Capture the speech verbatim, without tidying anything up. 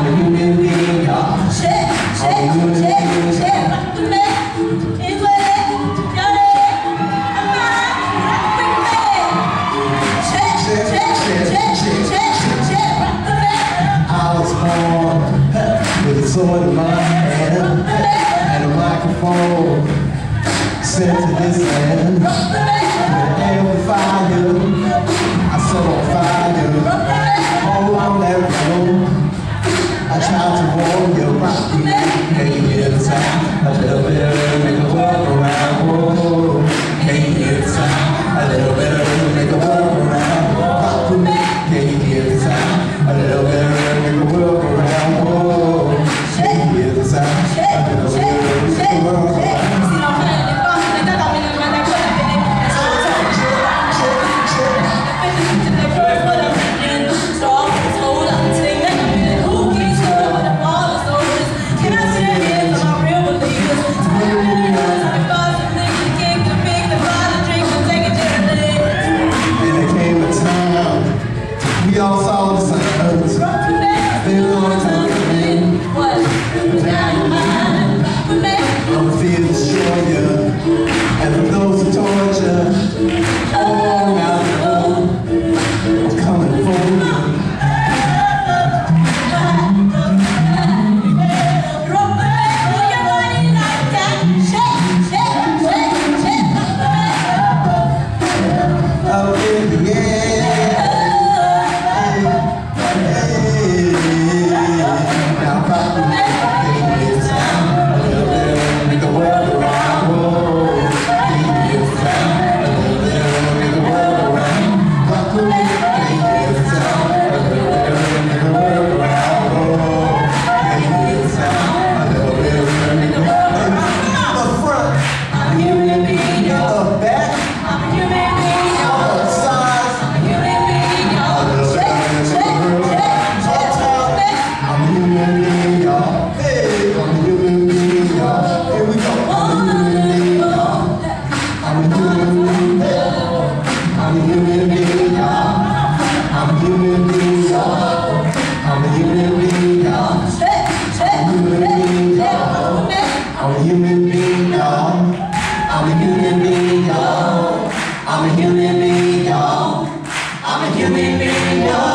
I'm a human being, y'all. Shit, shit, shit, shit. Rock the man. It's what it is. Y'all ready? I'm not. Rock the man. Shit, shit, shit, shit, shit, shit, shit. Rock the man. I was born with a sword in my hand and a microphone sent to this land. With an amplifier, I set on fire. All on that road, I tried to warn you. Rock me, can you hear the sound? A little bit of rhythm, make a work around. Whoa, can you hear the sound? A little bit of rhythm, make a work around. Rock with me, can you hear the sound? A little bit of rhythm, make a work around. Whoa, can you hear the sound? A little bit of rhythm, make a work around. We all saw the signs. Been a long time coming. What? Now you're mine. I'm a fear destroyer. And for those who torture, all around the world, I'm coming for you. Up in the air. I'm a human being, y'all. I'm a human being, y'all. I'm a human being, y'all. I'm a human being, y'all.